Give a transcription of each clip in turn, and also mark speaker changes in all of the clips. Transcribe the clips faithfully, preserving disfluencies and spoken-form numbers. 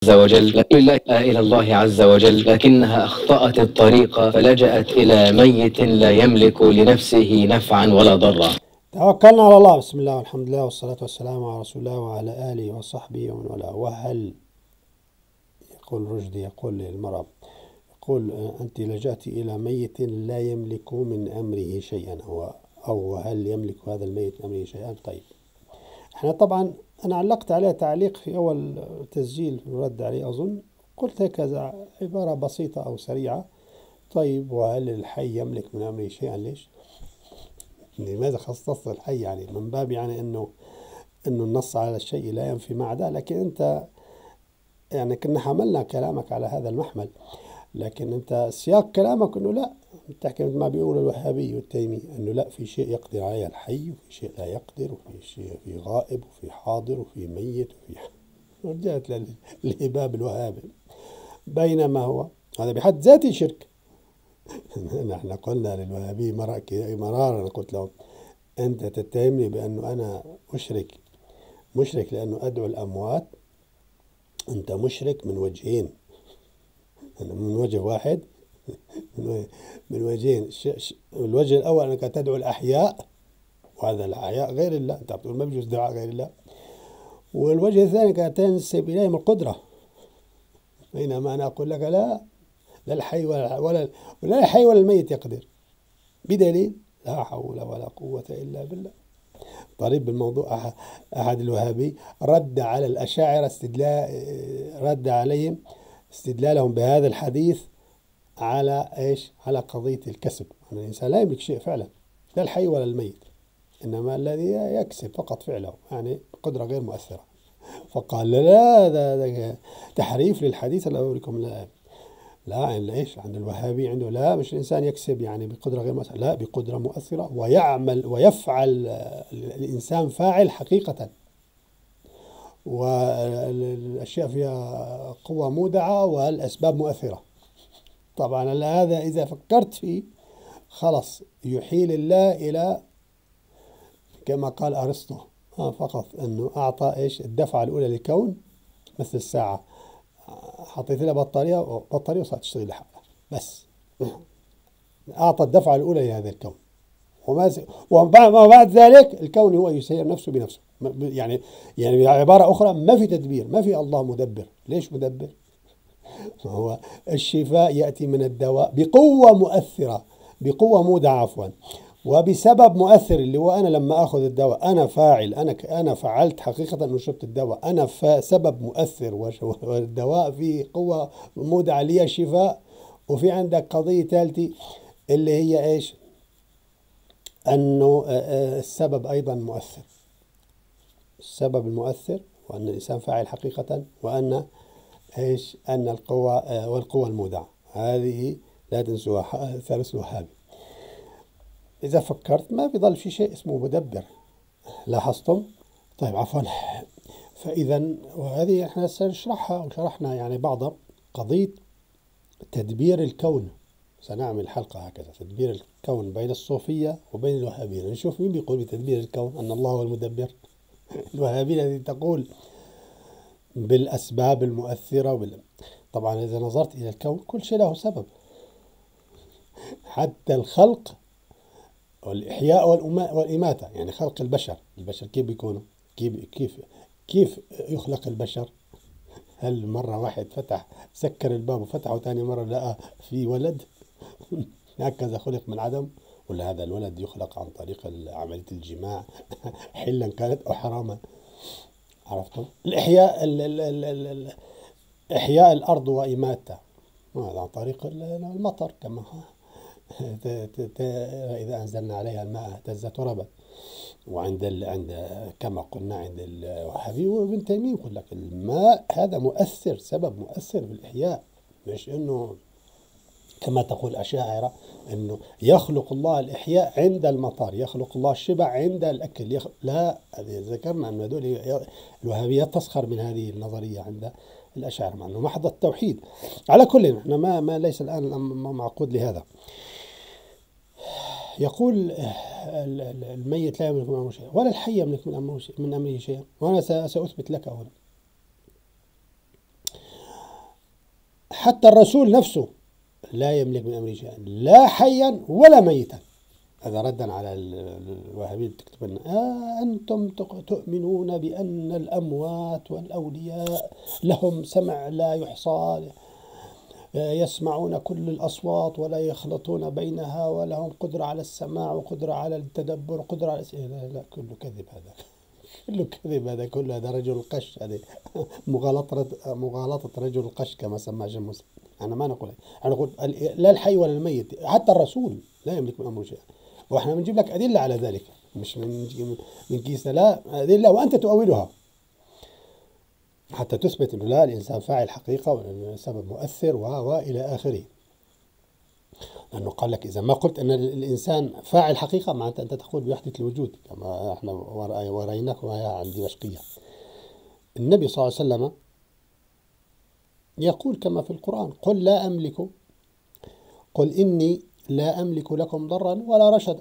Speaker 1: عز وجل إلى الله عز وجل، لكنها أخطأت الطريق فلجأت إلى ميت لا يملك لنفسه نفعا ولا ضرا.
Speaker 2: توكلنا على الله. بسم الله والحمد لله والصلاة والسلام على رسول الله وعلى آله وصحبه ومن والاه. وهل يقول رشدي يقول للمرأة، يقول أنت لجأت إلى ميت لا يملك من أمره شيئا، هو أو هل يملك هذا الميت من أمره شيئا؟ طيب، احنا طبعا أنا علقت عليه تعليق في أول تسجيل الرد عليه أظن، قلت هكذا عبارة بسيطة أو سريعة. طيب، وهل الحي يملك من أمره شيئا؟ ليش؟ لماذا خصصت الحي؟ يعني من باب يعني أنه أنه النص على الشيء لا ينفي ما عداه، لكن أنت يعني كنا حملنا كلامك على هذا المحمل، لكن أنت سياق كلامك أنه لا، بتحكي مثل ما بيقول الوهابي والتيمي أنه لا، في شيء يقدر عليه الحي وفي شيء لا يقدر، وفي شيء في غائب وفي حاضر وفي ميت وفي رجعت للهباب الوهابي، بينما هو هذا بحد ذاته شرك. نحن قلنا للوهابي مرارا، قلت لهم أنت تتهمني بأنه أنا مشرك مشرك لأنه أدعو الأموات، أنت مشرك من وجهين، من وجه واحد، من وجهين. الوجه الأول أنك تدعو الأحياء، وهذا الأحياء غير الله، أنت بتقول ما بيجوز دعاء غير الله. والوجه الثاني أنك تنسب إليهم القدرة، بينما أنا أقول لك لا، لا الحي ولا ولا ولا الحي ولا الميت يقدر، بدليل لا حول ولا قوة إلا بالله. طريب بالموضوع، أحد الوهابي رد على الأشاعرة استدلال رد عليهم استدلالهم بهذا الحديث على إيش؟ على قضية الكسب، أن الإنسان لا يملك شيء فعلا، لا الحي ولا الميت، إنما الذي يكسب فقط فعله، يعني قدرة غير مؤثرة. فقال لا، هذا تحريف للحديث اللي أوريكم. لا لا إيش عند الوهابي؟ عنده لا، مش الإنسان يكسب يعني بقدرة غير مؤثرة، لا، بقدرة مؤثرة، ويعمل ويفعل الإنسان فاعل حقيقة، والأشياء فيها قوة مودعة والأسباب مؤثرة. طبعا هذا إذا فكرت فيه خلص يحيل الله إلى كما قال أرسطو فقط، أنه أعطى إيش الدفعة الأولى للكون مثل الساعة، حطيت لها بطارية بطارية وصارت تشتغل لحالها، بس أعطى الدفعة الأولى لهذا الكون، وما بعد ذلك الكون هو يسير نفسه بنفسه. يعني يعني بعبارة أخرى، ما في تدبير، ما في الله مدبر. ليش مدبر؟ هو الشفاء يأتي من الدواء بقوة مؤثرة، بقوة مودعة عفوا، وبسبب مؤثر اللي هو أنا لما أخذ الدواء أنا فاعل، أنا أنا فعلت حقيقة أنه شربت الدواء، أنا سبب مؤثر، والدواء فيه قوة مودعة لي الشفاء. وفي عندك قضية ثالثة اللي هي إيش؟ أنه السبب أيضا مؤثر، السبب المؤثر، وأن الإنسان فاعل حقيقة، وأن إيش؟ أن القوة والقوة المودعة، هذه لا تنسوها، ثالث وهابي. إذا فكرت ما بيضل في شيء اسمه مدبر، لاحظتم؟ طيب عفوا. فإذا وهذه احنا سنشرحها وشرحنا يعني بعض قضية تدبير الكون، سنعمل حلقة هكذا تدبير الكون بين الصوفية وبين الوهابية، نشوف مين بيقول بتدبير الكون أن الله هو المدبر. الوهابية التي تقول بالأسباب المؤثرة وبال... طبعا إذا نظرت إلى الكون كل شيء له سبب، حتى الخلق والإحياء والإماتة، يعني خلق البشر، البشر كيف بيكونوا؟ كيف كيف كيف يخلق البشر؟ هل مرة واحد فتح سكر الباب وفتحه وثاني مرة لقى في ولد هكذا خلق من عدم؟ ولا هذا الولد يخلق عن طريق عملية الجماع حلا كانت أو حراما؟ عرفتم؟ الإحياء ال ال ال ال ال إحياء الأرض وإماتة هذا عن طريق المطر، كما إذا أنزلنا عليها الماء اهتزت وربت. وعند ال... عند كما قلنا عند الوهابي وابن تيمية يقول لك الماء هذا مؤثر، سبب مؤثر بالإحياء، مش إنه كما تقول الأشاعرة إنه يخلق الله الإحياء عند المطر، يخلق الله الشبع عند الأكل. يخ... لا، ذكرنا أن هذول الوهابية تسخر من هذه النظرية عند الأشاعرة، مع أنه محض التوحيد. على كل احنا ما ما ليس الآن معقود لهذا. يقول الميت لا يملك من أمره شيئا ولا الحي يملك من أمره من أمره شيئا، وأنا سأثبت لك هنا. حتى الرسول نفسه لا يملك من أمره شيئا لا حيا ولا ميتا. هذا ردا على الوهابية تكتب لنا آه أنتم تؤمنون بأن الأموات والأولياء لهم سمع لا يحصى، يسمعون كل الأصوات ولا يخلطون بينها، ولهم قدرة على السماع وقدرة على التدبر وقدرة على لا, لا كله كذب، هذا كله كذب، هذا كله هذا رجل القش، هذه مغالطة مغالطة رجل القش كما سماه جموس. أنا ما نقول، أنا أقول لا الحي ولا الميت، حتى الرسول لا يملك من أمره شيئا، وإحنا بنجيب لك أدلة على ذلك، مش من من كيسة، لا أدلة وأنت تؤولها حتى تثبت أنه لا الإنسان فاعل حقيقة وأنه سبب مؤثر وإلى آخره. لأنه قال لك إذا ما قلت أن الإنسان فاعل حقيقة معناته أنت تقول بوحدة الوجود كما احنا ورأيناكم عن دمشقية. النبي صلى الله عليه وسلم يقول كما في القرآن قل لا أملك قل إني لا أملك لكم ضرا ولا رشدا،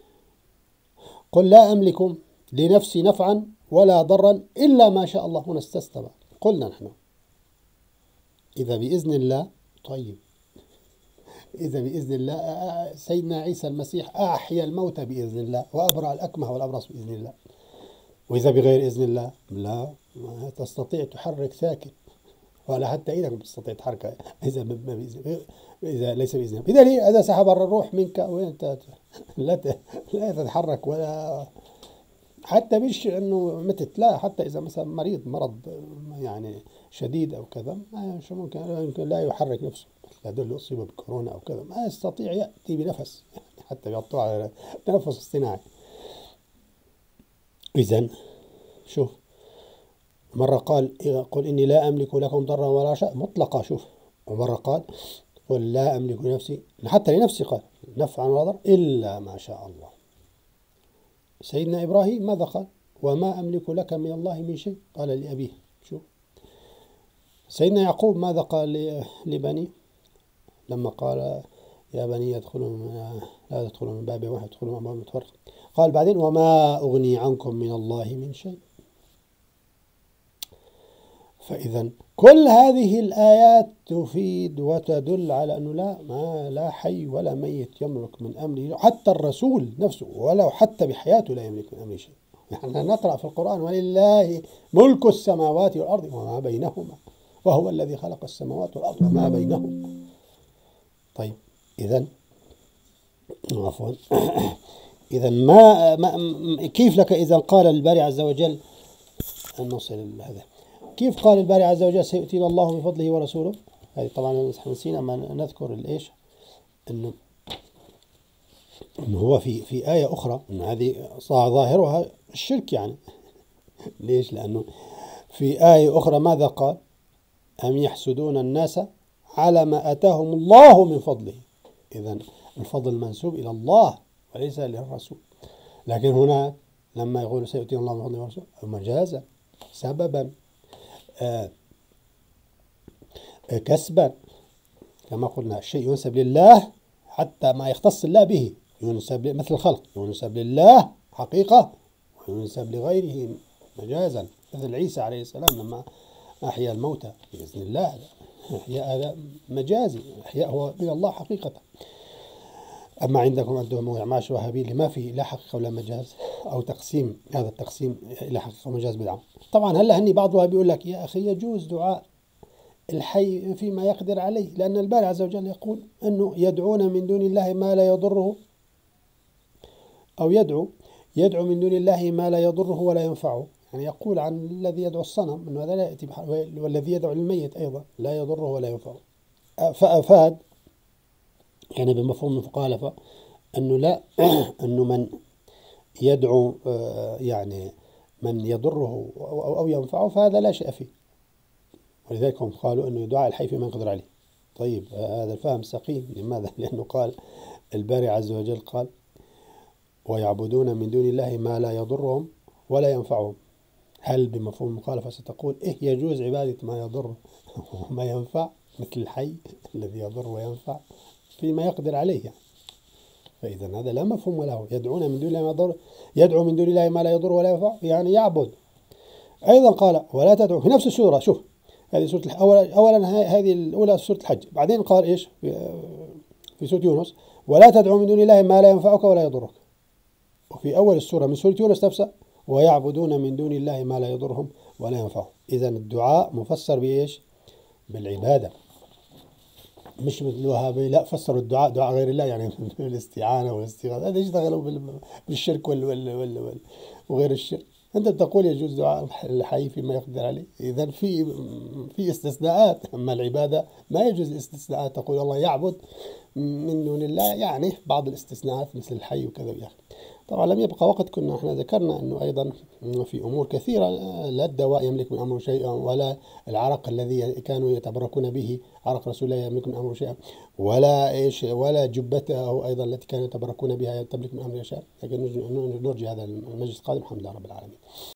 Speaker 2: قل لا أملك لنفسي نفعا ولا ضرا إلا ما شاء الله. هنا استثنى، قلنا نحن إذا بإذن الله، طيب إذا بإذن الله سيدنا عيسى المسيح أحيا الموتى بإذن الله وأبرأ الأكمه والأبرص بإذن الله، وإذا بغير إذن الله لا ما تستطيع تحرك ساكن ولا حتى إيدك تستطيع تحركها إذا بإذن إذا ليس بإذن الله. إذا إذا سحب الروح منك وأنت لا لا تتحرك ولا حتى مش إنه متت، لا حتى إذا مثلا مريض مرض يعني شديد أو كذا شو ممكن يمكن لا يحرك نفسه، هذول أصيبوا بكورونا أو كذا ما يستطيع يأتي بنفس، يعني حتى يقطعوا على تنفس اصطناعي. إذن شوف مرة قال قل إني لا أملك لكم ضرا ولا رشدا مطلقة، شوف، ومرة قال قل لا أملك لنفسي، حتى لنفسي قال نفعا ولا ضرا إلا ما شاء الله. سيدنا إبراهيم ماذا قال؟ وما أملك لك من الله من شيء، قال لأبيه. شوف سيدنا يعقوب ماذا قال لبني لما قال يا بني يدخلوا لا تدخلوا من باب واحد يدخلوا من أبواب متفرقة، قال بعدين وما أغني عنكم من الله من شيء. فإذا كل هذه الآيات تفيد وتدل على أنه لا ما لا حي ولا ميت يملك من أمره، حتى الرسول نفسه ولو حتى بحياته لا يملك من أمره شيء. نحن نقرأ في القرآن ولله ملك السماوات والأرض وما بينهما وهو الذي خلق السماوات والأرض وما بينهما. طيب إذن عفوا إذن ما, ما كيف لك إذا قال الباري عز وجل أن نصل هذا، كيف قال الباري عز وجل سيؤتينا الله من فضله ورسوله؟ هذه طبعا نسينا ما نذكر الإيش إنه إنه هو في في آية أخرى إن هذه ظاهرها الشرك يعني. ليش؟ لأنه في آية أخرى ماذا قال؟ أم يحسدون الناس على ما آتاهم الله من فضله. إذن الفضل منسوب إلى الله وليس للرسول، لكن هنا لما يقول سيؤتينا الله من فضله ورسوله مجازا سببا آه كسبا، كما قلنا الشيء ينسب لله حتى ما يختص الله به ينسب مثل الخلق ينسب لله حقيقة وينسب لغيره مجازا، مثل عيسى عليه السلام لما أحيا الموتى بإذن الله، إحياء هذا مجازي، إحياء هو من الله حقيقة. أما عندكم أنتم معماش وهابيل ما في لا حقيقة ولا مجاز أو تقسيم، هذا التقسيم إلى حقيقة ومجاز بدعة. طبعا هلا هني بعض الوهابي يقول لك يا أخي يجوز دعاء الحي فيما يقدر عليه، لأن الباري عز وجل يقول أنه يدعون من دون الله ما لا يضره، أو يدعو يدعو من دون الله ما لا يضره ولا ينفعه، يعني يقول عن الذي يدعو الصنم أنه هذا لا يأتي، والذي يدعو الميت أيضا لا يضره ولا ينفعه. فأفاد يعني بمفهوم المخالفة أنه لا أنه من يدعو يعني من يضره أو ينفعه فهذا لا شيء فيه، ولذلك هم قالوا أنه دعاء الحي فيما يقدر عليه. طيب هذا الفهم سقيم، لماذا؟ لأنه قال الباري عز وجل قال ويعبدون من دون الله ما لا يضرهم ولا ينفعهم. هل بمفهوم المخالفة ستقول إيه يجوز عبادة ما يضر وما ينفع مثل الحي الذي يضر وينفع فيما يقدر عليه يعني. فإذا هذا لا مفهوم له، يدعون من دون الله ما يضر، يدعو من دون الله ما لا يضر ولا ينفع يعني يعبد. أيضا قال ولا تدعو في نفس السورة، شوف هذه سورة الح... أولا, أولا هذه الأولى سورة الحج. بعدين قال إيش في, في سورة يونس: ولا تدعو من دون الله ما لا ينفعك ولا يضرك. وفي أول السورة من سورة يونس نفسها: ويعبدون من دون الله ما لا يضرهم ولا ينفعهم. إذن الدعاء مفسر بإيش؟ بالعبادة. مش مثل الوهابي لا فسروا الدعاء دعاء غير الله، يعني الاستعانة والاستغاثة. هذا يشتغلوا بالشرك وال وال وال وال وغير الشرك. أنت بتقول يجوز دعاء الحي فيما يقدر عليه. إذا في في استثناءات، أما العبادة ما يجوز الاستثناءات. تقول الله يعبد من دون الله، يعني بعض الاستثناءات مثل الحي وكذا وياك. طبعا لم يبقى وقت، كنا احنا ذكرنا أنه أيضا في أمور كثيرة، لا الدواء يملك من أمره شيئا، ولا العرق الذي كانوا يتبركون به عرق رسول الله يملك من أمره شيئا، ولا إيش ولا جبته أيضا التي كانوا يتبركون بها تملك من أمره شيئا. لكن نرجع هذا المجلس القادم. الحمد لله رب العالمين.